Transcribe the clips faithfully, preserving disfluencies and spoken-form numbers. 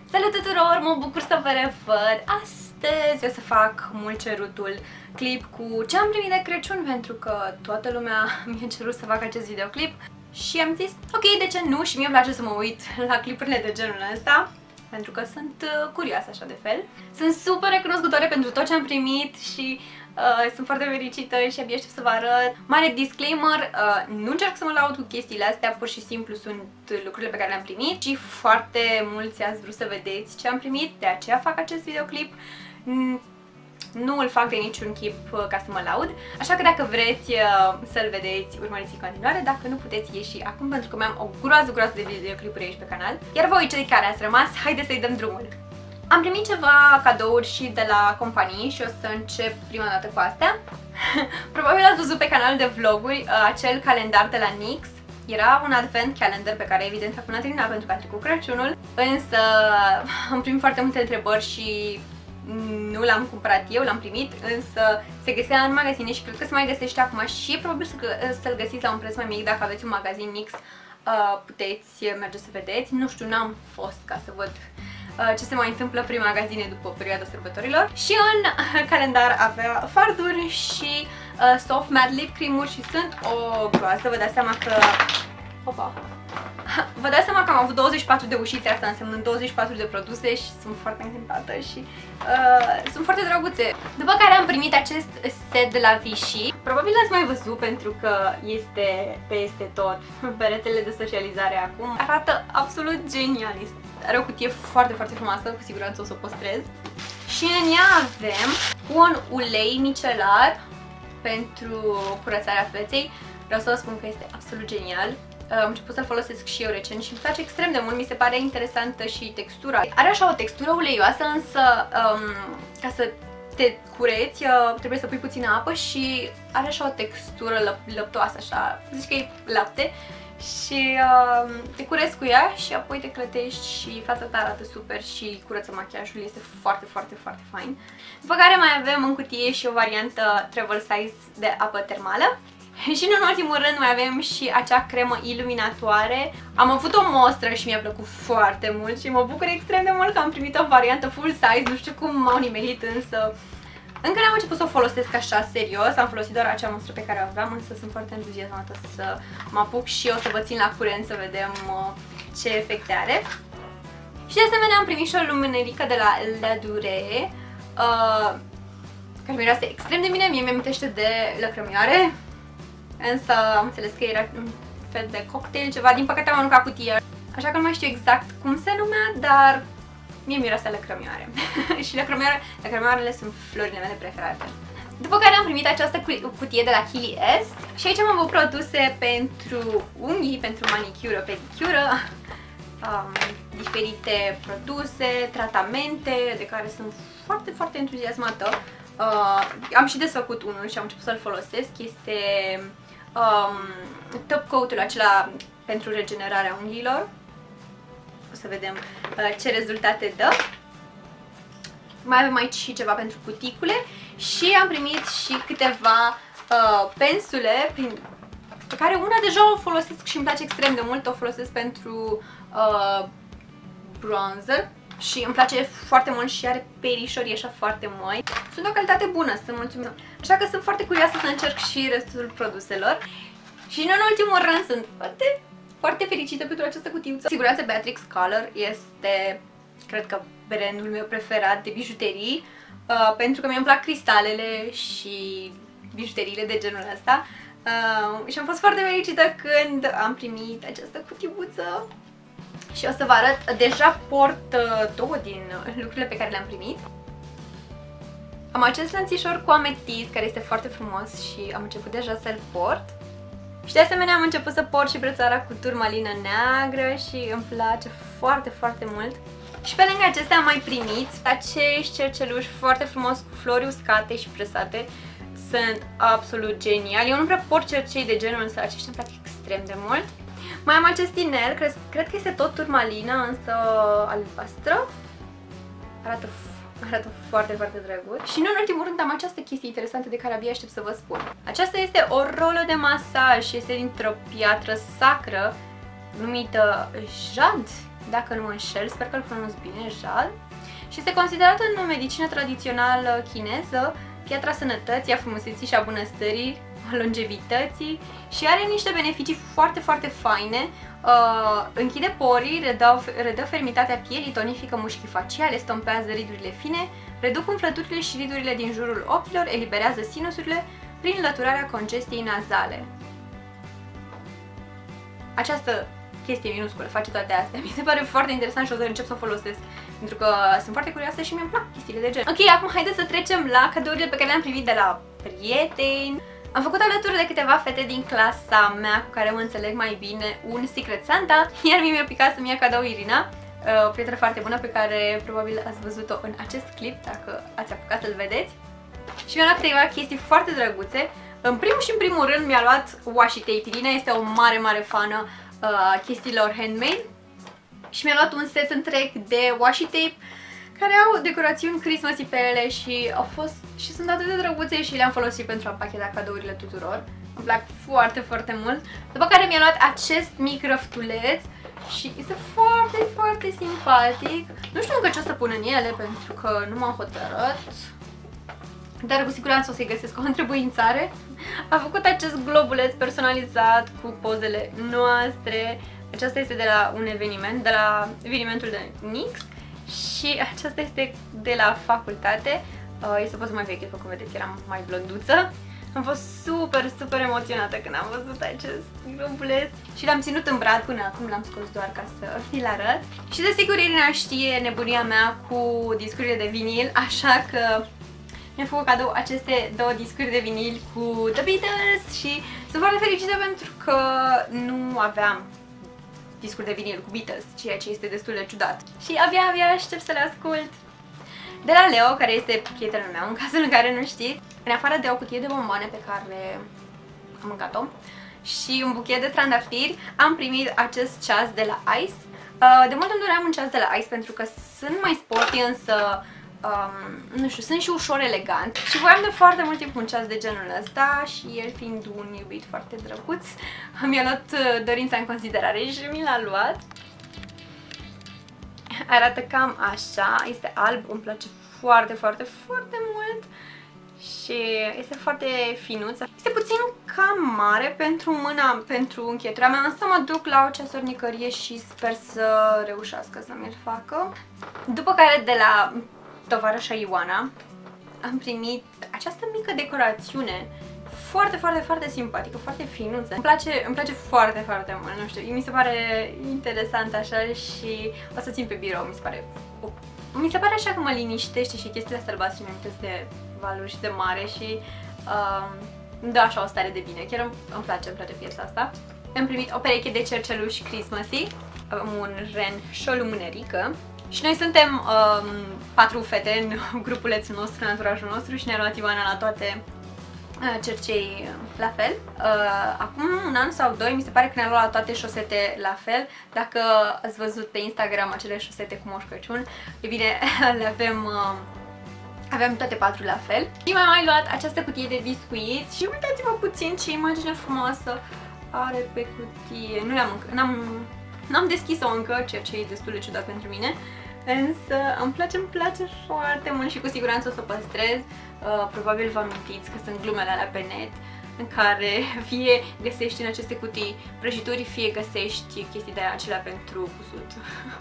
Salut tuturor, mă bucur să vă revăd. Astăzi o să fac mult cerutul clip cu ce am primit de Crăciun, pentru că toată lumea mi-a cerut să fac acest videoclip și am zis, ok, de ce nu? Și mie îmi place să mă uit la clipurile de genul ăsta, pentru că sunt curioasă așa de fel. Sunt super recunoscătoare pentru tot ce am primit și uh, sunt foarte fericită și abia aștept să vă arăt. Mare disclaimer, uh, nu încerc să mă laud cu chestiile astea, pur și simplu sunt lucrurile pe care le-am primit și foarte mulți ați vrut să vedeți ce am primit, de aceea fac acest videoclip. Nu îl fac de niciun chip uh, ca să mă laud, așa că dacă vreți uh, să-l vedeți, urmăriți în continuare, dacă nu puteți ieși acum, pentru că mai am o groază, groază de videoclipuri aici pe canal. Iar voi, cei care ați rămas, haideți să-i dăm drumul! Am primit ceva cadouri și de la companii și o să încep prima dată cu astea. Probabil ați văzut pe canalul de vloguri uh, acel calendar de la N Y X. Era un advent calendar pe care evident acum n-a terminat pentru că a trecut Crăciunul, însă am primit foarte multe întrebări și nu l-am cumpărat eu, l-am primit, însă se găsea în magazine și cred că se mai găsește acum și e probabil să-l găsiți la un preț mai mic. Dacă aveți un magazin N Y X, puteți merge să vedeți. Nu știu, n-am fost ca să văd ce se mai întâmplă prin magazine după perioada sărbătorilor. Și în calendar avea farduri și soft matte lip cream-uri și sunt o groază. Vă dați seama că... Opa! Vă dați seama că am avut douăzeci și patru de ușițe, asta înseamnă douăzeci și patru de produse și sunt foarte încântată și uh, sunt foarte drăguțe. După care am primit acest set de la Vichy. Probabil l-ați mai văzut pentru că este peste tot pe rețelele de socializare acum. Arată absolut genial. Are o cutie foarte, foarte frumoasă, cu siguranță o să o păstrez. Și în ea avem un ulei micelar pentru curățarea feței. Vreau să vă spun că este absolut genial. Am început să-l folosesc și eu recent și îmi place extrem de mult, mi se pare interesantă și textura. Are așa o textură uleioasă, însă um, ca să te cureți trebuie să pui puțină apă și are așa o textură lăp lăptoasă, așa, zici că e lapte. Și uh, te curezi cu ea și apoi te clătești și fața ta arată super și curăță machiajul, este foarte, foarte, foarte fain. După care mai avem în cutie și o variantă travel size de apă termală. Și nu în ultimul rând mai avem și acea cremă iluminatoare. Am avut o mostră și mi-a plăcut foarte mult și mă bucur extrem de mult că am primit o variantă full size. Nu știu cum m-au nimerit, însă încă n-am început să o folosesc așa serios. Am folosit doar acea mostră pe care o aveam, însă sunt foarte entuziasmată să mă apuc și o să vă țin la curent să vedem ce efecte are. Și de asemenea am primit și o luminerică de la La Durée, uh, care miroase extrem de bine, mie mi-amintește de lăcrămioare. Însă am înțeles că era un fel de cocktail, ceva, din păcate am aruncat cutia, așa că nu mai știu exact cum se numea, dar mie miroase lăcrămioare. Și lăcrămioare, lăcrămioarele sunt florile mele preferate. După care am primit această cutie de la Kili Est și aici am avut produse pentru unghii, pentru manicură, pedicură, um, diferite produse, tratamente de care sunt foarte, foarte entuziasmată. Uh, am și desfăcut unul și am început să-l folosesc. Este um, top coat-ul acela pentru regenerarea unghiilor. O să vedem uh, ce rezultate dă. Mai avem aici și ceva pentru cuticule și am primit și câteva uh, pensule prin, pe care una deja o folosesc și îmi place extrem de mult. O folosesc pentru uh, bronzer și îmi place foarte mult și are perișori așa foarte moi. Sunt de o calitate bună, sunt mulțumită. Așa că sunt foarte curioasă să încerc și restul produselor. Și nu în ultimul rând sunt foarte, foarte fericită pentru această cutiuță. Siguranță Beatrix Color este, cred că, brandul meu preferat de bijuterii, uh, pentru că mi-mi plac cristalele și bijuteriile de genul ăsta. Uh, și am fost foarte fericită când am primit această cutiuță. Și o să vă arăt, deja port uh, două din lucrurile pe care le-am primit. Am acest lănțișor cu ametist, care este foarte frumos și am început deja să-l port. Și de asemenea am început să port și brățara cu turmalină neagră și îmi place foarte, foarte mult. Și pe lângă acestea am mai primit acești cerceluși foarte frumos cu flori uscate și presate. Sunt absolut geniali. Eu nu prea port cercei de genul, însă aceștia îmi plac extrem de mult. Mai am acest inel, cred, cred că este tot turmalină, însă albastră. Arată, arată foarte, foarte drăguț. Și nu în ultimul rând am această chestie interesantă de care abia aștept să vă spun. Aceasta este o rolă de masaj și este dintr-o piatră sacră numită jad. dacă nu mă înșel, sper că îl pronunț bine, Jade. Și este considerată în medicină tradițională chineză piatra sănătății, a frumuseții și a bunăstării, a longevității și are niște beneficii foarte, foarte faine. Uh, închide porii, redă, redă fermitatea pielii, tonifică mușchii faciale, stompează ridurile fine, reduc umflăturile și ridurile din jurul ochilor, eliberează sinusurile prin lăturarea congestiei nazale. Această chestie minusculă face toate astea. Mi se pare foarte interesant și o să încep să o folosesc, pentru că sunt foarte curioasă și mi-mi plac chestiile de gen. Ok, acum haideți să trecem la cadourile pe care le-am primit de la prieteni. Am făcut alături de câteva fete din clasa mea cu care mă înțeleg mai bine un Secret Santa, iar mie mi-a picat să-mi ia cadou Irina, o prietenă foarte bună pe care probabil ați văzut-o în acest clip, dacă ați apucat să-l vedeți. Și mi-a luat câteva chestii foarte drăguțe. În primul și în primul rând mi-a luat washi tape. Irina este o mare, mare fană a uh, chestiilor handmade și mi-a luat un set întreg de washi tape care au decorațiuni Christmassy pe ele și au fost și sunt atât de drăguțe și le-am folosit pentru a împacheta cadourile tuturor. Îmi plac foarte, foarte mult. După care mi-a luat acest mic răftuleț și este foarte, foarte simpatic. Nu știu încă ce o să pun în ele pentru că nu m-am hotărât, dar cu siguranță o să-i găsesc o întrebuințare. A făcut acest globuleț personalizat cu pozele noastre. Aceasta este de la un eveniment, de la evenimentul de N Y X și aceasta este de la facultate. Este o poză mai veche, după cum vedeți, eram mai blonduță. Am fost super, super emoționată când am văzut acest globuleț și l-am ținut în brad până acum, l-am scos doar ca să vi-l arăt. Și desigur Irina știe nebunia mea cu discurile de vinil, așa că mi-am făcut cadou aceste două discuri de vinil cu The Beatles și sunt foarte fericită pentru că nu aveam discuri de vinil cu Beatles, ceea ce este destul de ciudat. Și abia, abia aștept să le ascult. De la Leo, care este prietenul meu, în cazul în care nu știți, în afară de o cutie de bomboane pe care am mâncat-o și un buchet de trandafiri, am primit acest ceas de la Ice. De mult îmi doream un ceas de la Ice pentru că sunt mai sporty, însă Um, nu știu, sunt și ușor elegant și voiam de foarte mult timp un ceas de genul ăsta și el fiind un iubit foarte drăguț, mi-a luat dorința în considerare și mi l-a luat. Arată cam așa, este alb, îmi place foarte, foarte, foarte mult și este foarte finuț. Este puțin cam mare pentru mâna, pentru încheietura mea, însă mă duc la o ceasornicărie și sper să reușească să mi-l facă. După care de la tovarășa Ioana am primit această mică decorațiune foarte, foarte, foarte simpatică, foarte finuță. Îmi place, îmi place foarte, foarte mult, nu știu, mi se pare interesant așa și o să țin pe birou, mi se pare... Mi se pare așa că mă liniștește și chestiile astea albastre mi amintesc de valuri și de mare și uh, îmi dă așa o stare de bine. Chiar îmi, îmi place, îmi place piesa asta. Am primit o pereche de cerceluși Christmassy, avem un ren și o lumânerică. Și noi suntem um, patru fete în grupulețul nostru, în anturajul nostru și ne-a luat Ioana la toate uh, cercei la fel. Uh, acum un an sau doi mi se pare că ne-a luat la toate șosete la fel. Dacă ați văzut pe Instagram acele șosete cu Moș Crăciun, e bine, le avem, uh, avem toate patru la fel. Și mi-am mai luat această cutie de biscuiți și uitați-vă puțin ce imagine frumoasă are pe cutie. Nu le-am încă, n-am... N-am deschis-o încă, ceea ce e destul de ciudat pentru mine, însă îmi place, îmi place foarte mult și cu siguranță o să o păstrez. Uh, probabil vă amintiți că sunt glumele alea pe net în care fie găsești în aceste cutii prăjituri, fie găsești chestii de acelea pentru cusut.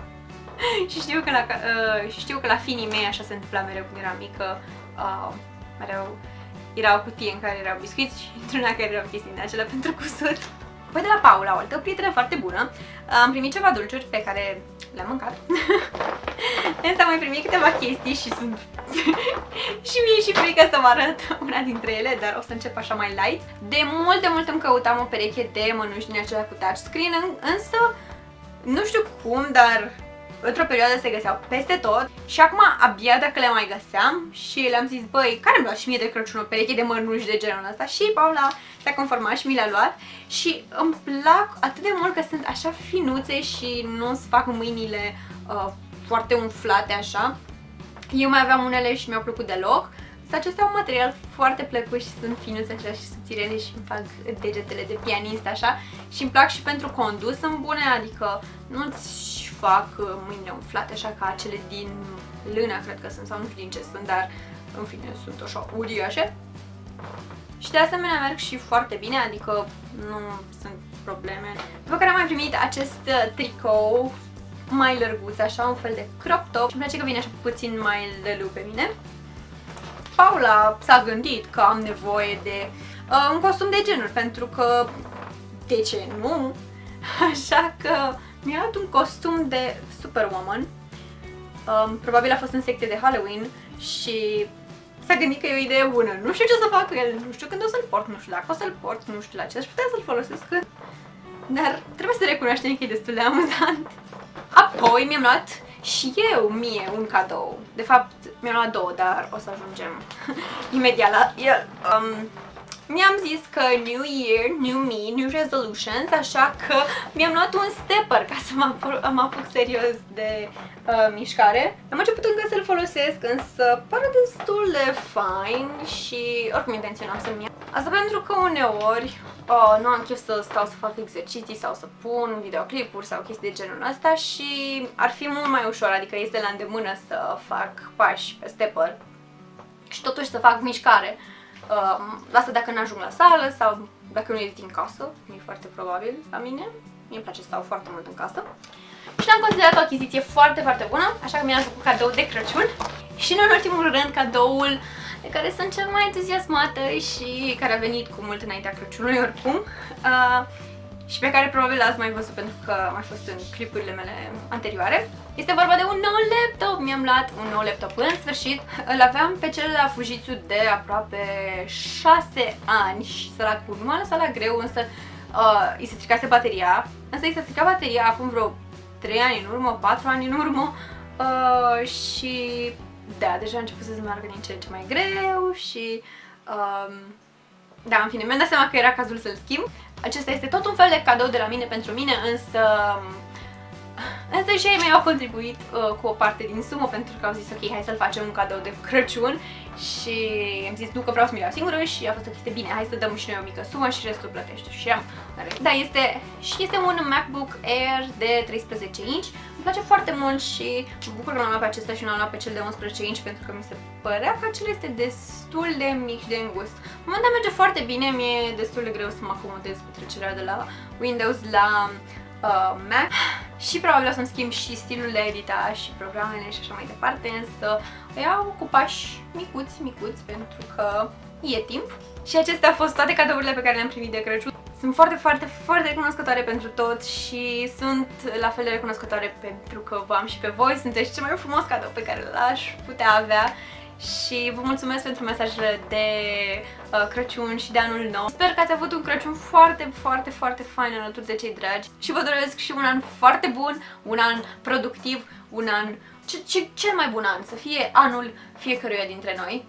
și, știu că la, uh, și știu că la finii mei așa se întâmpla mereu când eram mică. Uh, mereu era o cutie în care erau biscuiți și într-una care erau chestii de acelea pentru cusut. Păi de la Paula, o altă prietenă foarte bună, am primit ceva dulciuri pe care le-am mâncat. Însă am mai primit câteva chestii și sunt... și mie și frică să vă arăt una dintre ele, dar o să încep așa mai light. De mult de mult îmi căutam o pereche de mănuși din acelea cu touchscreen, însă nu știu cum, dar într-o perioadă se găseau peste tot și acum abia dacă le mai găseam și le-am zis, băi, care îmi lua și mie de Crăciun o pereche de mănuși de genul ăsta și Paula s-a conformat și mi le-a luat și îmi plac atât de mult că sunt așa finuțe și nu-ți fac mâinile uh, foarte umflate așa. Eu mai aveam unele și mi-au plăcut deloc. Acestea au un material foarte plăcut și sunt finuțe așa și subțirele și îmi fac degetele de pianist așa și îmi plac și pentru condus, sunt bune, adică nu-ți fac mâinile umflate, așa ca cele din lână, cred că sunt, sau nu știu din ce sunt, dar în fine sunt așa uriașe. Și de asemenea merg și foarte bine, adică nu sunt probleme. După care am mai primit acest tricou mai lărguț, așa, un fel de crop top. Și îmi place că vine așa puțin mai lălu pe mine. Paula s-a gândit că am nevoie de uh, un costum de genul, pentru că de ce nu? Așa că mi-a luat un costum de Superwoman. Um, probabil a fost în secție de Halloween și s-a gândit că e o idee bună. Nu știu ce să fac cu el, nu știu când o să-l port, nu știu dacă o să-l port, nu știu la ce aș putea să-l folosesc. Dar trebuie să recunoaștem că e destul de amuzant. Apoi mi-am luat și eu mie un cadou. De fapt, mi-am luat două, dar o să ajungem imediat la el. Um, Mi-am zis că New Year, New Me, New Resolutions, așa că mi-am luat un stepper ca să mă apuc, mă apuc serios de uh, mișcare. Am început încă să-l folosesc, însă pare destul de fain și oricum intenționam să-mi iau. Asta pentru că uneori uh, nu am chef să stau să fac exerciții sau să pun videoclipuri sau chestii de genul ăsta și ar fi mult mai ușor, adică este la îndemână să fac pași pe stepper și totuși să fac mișcare. Uh, asta dacă nu ajung la sală sau dacă nu ies din casă, e foarte probabil la mine. Mie îmi place să stau foarte mult în casă. Și l-am considerat o achiziție foarte, foarte bună, așa că mi-am făcut cadou de Crăciun. Și nu în ultimul rând, cadoul de care sunt cel mai entuziasmată și care a venit cu mult înaintea Crăciunului oricum. Uh, și pe care probabil l-ați mai văzut pentru că a mai fost în clipurile mele anterioare. Este vorba de un nou laptop. Mi-am luat un nou laptop în sfârșit. Îl aveam pe cel de la Fujitsu de aproape șase ani și săracul nu m-a lăsat la greu, însă uh, îi se stricase bateria. Însă îi se strica bateria acum vreo trei ani în urmă, patru ani în urmă uh, și da, deja a început să se meargă din ce în ce mai greu și uh, da, în fine, mi-am dat seama că era cazul să-l schimb. Acesta este tot un fel de cadou de la mine pentru mine, însă Însă și ei mei au contribuit uh, cu o parte din sumă pentru că au zis ok, hai să-l facem un cadou de Crăciun și am zis nu că vreau să mi-l iau singură și a fost o chestie bine, hai să dăm și noi o mică sumă și restul plătește și am. Da, este, și este un MacBook Air de treisprezece inch, îmi place foarte mult și mă bucur că l-am luat pe acesta și nu l-am luat pe cel de unsprezece inch pentru că mi se părea că acela este destul de mic și de îngust. Momentan merge foarte bine, mi-e destul de greu să mă acomodez cu trecerea de la Windows la uh, Mac. Și probabil o să-mi schimb și stilul de edita și programele și așa mai departe, însă o iau cu pași micuți, micuți, pentru că e timp. Și acestea au fost toate cadourile pe care le-am primit de Crăciun. Sunt foarte, foarte, foarte recunoscătoare pentru tot și sunt la fel de recunoscătoare pentru că vă am și pe voi. Sunteți cel mai frumos cadou pe care l-aș putea avea. Și vă mulțumesc pentru mesajele de uh, Crăciun și de anul nou. Sper că ați avut un Crăciun foarte, foarte, foarte fain alături de cei dragi. Și vă doresc și un an foarte bun, un an productiv, un an... Ce, ce, cel mai bun an, să fie anul fiecăruia dintre noi.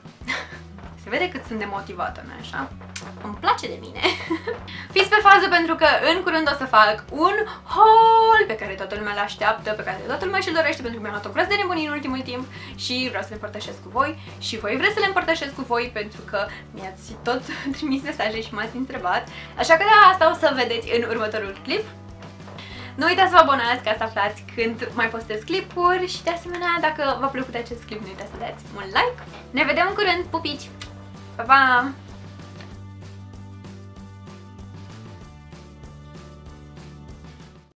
Se vede cât sunt demotivată, nu-i așa? Îmi place de mine. Fiți pe fază pentru că în curând o să fac un haul pe care toată lumea l-așteaptă, pe care toată lumea și-l dorește pentru că mi-am luat o groază de nebunii în ultimul timp și vreau să le împărtășesc cu voi și voi vreți să le împărtășesc cu voi pentru că mi-ați tot trimis mesaje și m-ați întrebat. Așa că da, asta o să vedeți în următorul clip. Nu uitați să vă abonați ca să aflați când mai postez clipuri și de asemenea, dacă v-a plăcut acest clip, nu uitați să dați un like. Ne vedem în curând, pupici! Pa, pa!